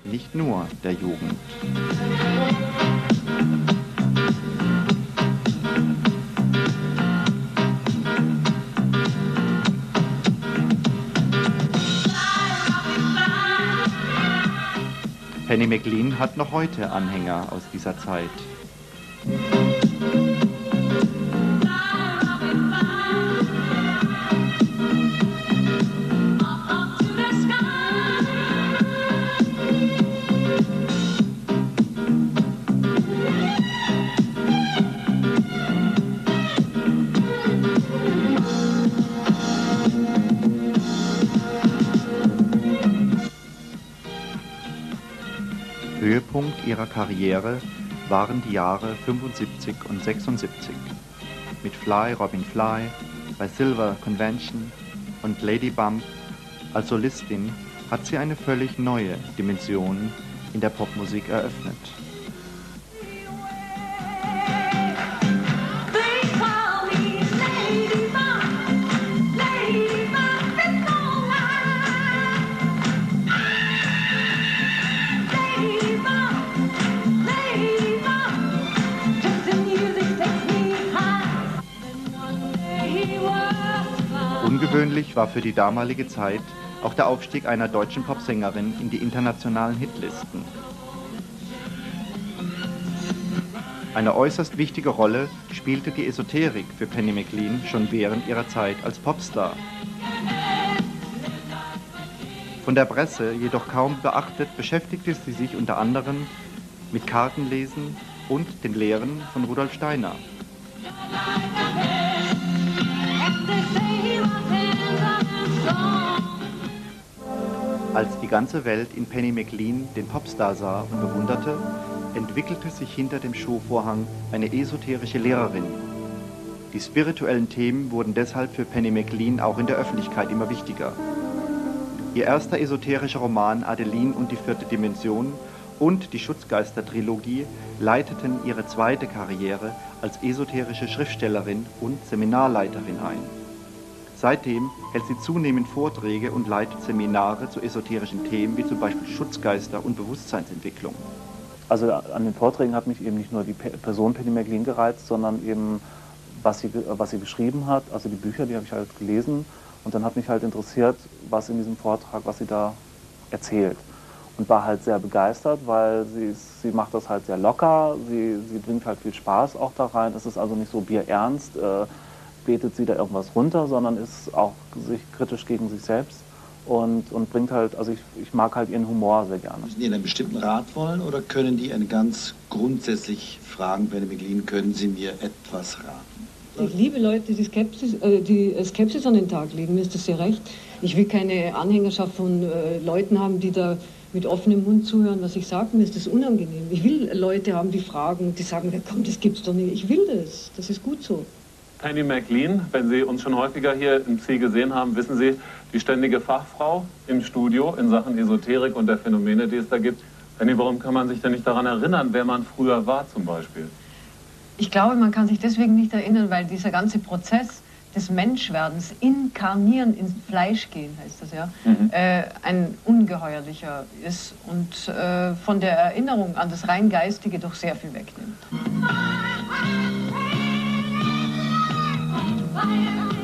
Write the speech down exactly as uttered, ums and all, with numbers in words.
nicht nur der Jugend. Penny McLean hat noch heute Anhänger aus dieser Zeit. Höhepunkt ihrer Karriere waren die Jahre fünfundsiebzig und sechsundsiebzig. Mit Fly, Robin Fly, bei Silver Convention und Lady Bump als Solistin hat sie eine völlig neue Dimension in der Popmusik eröffnet. Ungewöhnlich war für die damalige Zeit auch der Aufstieg einer deutschen Popsängerin in die internationalen Hitlisten. Eine äußerst wichtige Rolle spielte die Esoterik für Penny McLean schon während ihrer Zeit als Popstar. Von der Presse jedoch kaum beachtet, beschäftigte sie sich unter anderem mit Kartenlesen und den Lehren von Rudolf Steiner. Als die ganze Welt in Penny McLean den Popstar sah und bewunderte, entwickelte sich hinter dem Showvorhang eine esoterische Lehrerin. Die spirituellen Themen wurden deshalb für Penny McLean auch in der Öffentlichkeit immer wichtiger. Ihr erster esoterischer Roman Adeline und die vierte Dimension und die Schutzgeister-Trilogie leiteten ihre zweite Karriere als esoterische Schriftstellerin und Seminarleiterin ein. Seitdem hält sie zunehmend Vorträge und leitet Seminare zu esoterischen Themen wie zum Beispiel Schutzgeister und Bewusstseinsentwicklung. Also an den Vorträgen hat mich eben nicht nur die Person Penny McLean gereizt, sondern eben was sie, was sie geschrieben hat, also die Bücher, die habe ich halt gelesen und dann hat mich halt interessiert, was in diesem Vortrag, was sie da erzählt. Und war halt sehr begeistert, weil sie, sie macht das halt sehr locker, sie, sie bringt halt viel Spaß auch da rein, es ist also nicht so bierernst, äh, betet sie da irgendwas runter, sondern ist auch sich kritisch gegen sich selbst und, und bringt halt, also ich, ich mag halt ihren Humor sehr gerne. Müssen die einen bestimmten Rat wollen oder können die eine ganz grundsätzlich fragen, Penny McLean, können Sie mir etwas raten? Ich liebe Leute, die Skepsis, äh, die Skepsis an den Tag legen, mir ist das sehr recht. Ich will keine Anhängerschaft von äh, Leuten haben, die da mit offenem Mund zuhören, was ich sage, mir ist das unangenehm. Ich will Leute haben, die fragen, die sagen, komm, das gibt's doch nicht. Ich will das, das ist gut so. Penny McLean, wenn Sie uns schon häufiger hier im Ziel gesehen haben, wissen Sie, die ständige Fachfrau im Studio in Sachen Esoterik und der Phänomene, die es da gibt. Penny, warum kann man sich denn nicht daran erinnern, wer man früher war zum Beispiel? Ich glaube, man kann sich deswegen nicht erinnern, weil dieser ganze Prozess des Menschwerdens, inkarnieren, ins Fleisch gehen, heißt das ja, mhm. äh, ein ungeheuerlicher ist und äh, von der Erinnerung an das rein Geistige doch sehr viel wegnimmt. Fire!